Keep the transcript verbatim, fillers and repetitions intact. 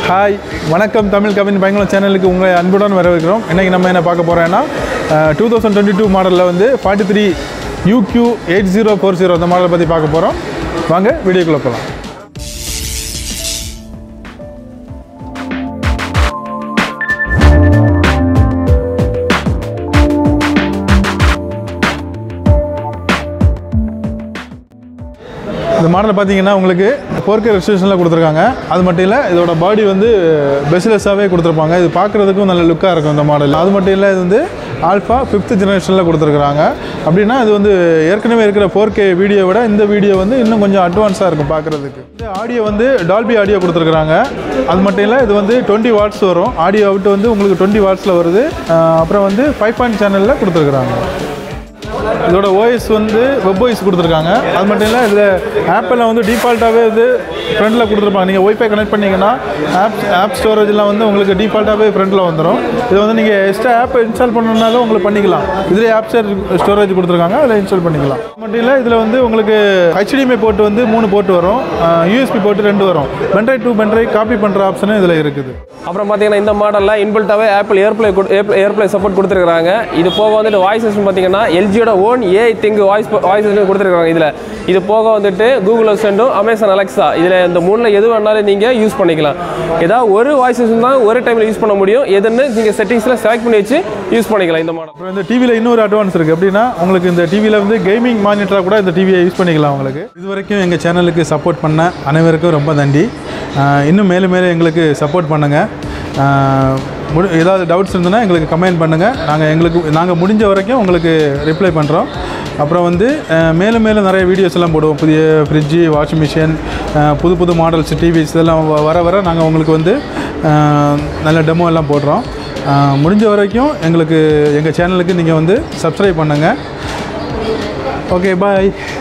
Hi வணக்கம் தமிழ் கவின் பயங்கரம் சேனலுக்கு உங்களை அன்புடன் வரவேற்கிறோம். இன்றைக்கி நம்ம என்ன பார்க்க போகிறோன்னா டூ தௌசண்ட் டுவெண்ட்டி டூ மாடலில் வந்து forty three UQ eight zero four zero அந்த மாடலை பற்றி பார்க்க போகிறோம். வாங்க வீடியோக்குள்ளே போகலாம். இந்த மாடலை பார்த்தீங்கன்னா உங்களுக்கு ஃபோர் கே ரெஸ்ட்ரிக்ஷனில் கொடுத்துருக்காங்க. அது மட்டும் இல்லை, இதோட பாடி வந்து பெஸ்லெஸ்ஸாகவே கொடுத்துருப்பாங்க. இது பார்க்குறதுக்கும் நல்ல லுக்காக இருக்கும் இந்த மாடல். அது மட்டும் இல்லை, இது வந்து ஆல்ஃபா ஃபிஃப்த் ஜெனரேஷனில் கொடுத்துருக்குறாங்க. அப்படின்னா இது வந்து ஏற்கனவே இருக்கிற ஃபோர் கே வீடியோ விட இந்த வீடியோ வந்து இன்னும் கொஞ்சம் அட்வான்ஸாக இருக்கும் பார்க்குறதுக்கு. இந்த ஆடியோ வந்து டால்பி ஆடியோ கொடுத்துருக்குறாங்க. அது மட்டும் இல்லை, இது வந்து டுவெண்ட்டி வாட்ஸ் வரும். ஆடியோ அவுட் வந்து உங்களுக்கு டுவெண்ட்டி வாட்ஸில் வருது. அப்புறம் வந்து ஃபைவ் பாயிண்ட் சேனலில் கொடுத்துருக்குறாங்க. இதோட ஓஎஸ் வந்து வெப் ஓஎஸ் கொடுத்துருக்காங்க. அது மட்டும் இல்லை, இதில் ஆப்பில் வந்து டிஃபால்ட்டாகவே இது ஃப்ரண்டில் கொடுத்துருப்பாங்க. நீங்கள் ஒய்ஃபை கனெக்ட் பண்ணிங்கன்னா ஆப் ஆப் ஸ்டோரேஜ்லாம் வந்து உங்களுக்கு டிஃபால்ட்டாகவே ஃப்ரண்டில் வந்துடும். இது வந்து நீங்கள் எக்ஸ்ட்ரா ஆப் இன்ஸ்டால் பண்ணணுன்னாலும் உங்களுக்கு பண்ணிக்கலாம். இதில் ஆப் ஸ்டோரேஜ் கொடுத்துருக்காங்க, அதில் இன்ஸ்டால் பண்ணிக்கலாம். அது மட்டும் இல்லை, இதில் வந்து உங்களுக்கு ஹெச்டிஎம்ஐ போர்ட் வந்து மூணு போர்ட் வரும், யூஎஸ்பி போர்ட் ரெண்டு வரும். பென்ட்ரைவ் டூ பென்ட்ரைவ் காப்பி பண்ணுற ஆப்ஷனும் இதில் இருக்குது. அப்புறம் பார்த்தீங்கன்னா இந்த மாடலில் இன்பில்ட்டாகவே ஆப்பிள் ஏர்ப்ளே ஏர்ப்ளே சப்போர்ட் கொடுத்துருக்காங்க. இது போக வந்துட்டு வாய்ஸ் சிஸ்டம் பார்த்தீங்கன்னா எல்ஜியோட own AI ThinQ voice voice system கொடுத்துருக்காங்க. இதில் இது போக வந்துட்டு கூகுள் அசிஸ்டன்ட்டும் அமேசான் அலெக்ஸா, இதில் இந்த மூணில் எது வேணாலும் நீங்கள் யூஸ் பண்ணிக்கலாம். ஏதாவது ஒரு வாய்ஸ் சிஸ்டம் தான் ஒரு டைமில் யூஸ் பண்ண முடியும். எதுன்னு நீங்கள் செட்டிங்ஸில் செலக்ட் பண்ணி வச்சு யூஸ் பண்ணிக்கலாம் இந்த மாடல். அப்புறம் இந்த டிவியில் இன்னொரு அட்வான்ஸ் இருக்குது. எப்படின்னா உங்களுக்கு இந்த டிவியில் வந்து கேமிங் மானிட்டராக கூட இந்த டிவியை யூஸ் பண்ணிக்கலாம். உங்களுக்கு இது வரைக்கும் எங்கள் சேனலுக்கு சப்போர்ட் பண்ண அனைவருக்கும் ரொம்ப நன்றி. இன்னும் மேலும் மேலும் எங்களுக்கு சப்போர்ட் பண்ணுங்கள். முடி ஏதாவது டவுட்ஸ் இருந்ததுன்னா எங்களுக்கு கமெண்ட் பண்ணுங்கள். நாங்கள் எங்களுக்கு நாங்கள் முடிஞ்ச வரைக்கும் உங்களுக்கு ரிப்ளை பண்ணுறோம். அப்புறம் வந்து மேலும் மேலும் நிறைய வீடியோஸ் எல்லாம் போடுவோம். புதிய ஃப்ரிட்ஜு, வாஷிங் மிஷின், புது புது மாடல்ஸ் டிவிஸ் இதெல்லாம் வர வர நாங்கள் உங்களுக்கு வந்து நல்ல டெமோ எல்லாம் போடுறோம். முடிஞ்ச வரைக்கும் எங்களுக்கு எங்கள் சேனலுக்கு நீங்கள் வந்து சப்ஸ்கிரைப் பண்ணுங்கள். ஓகே, பாய்.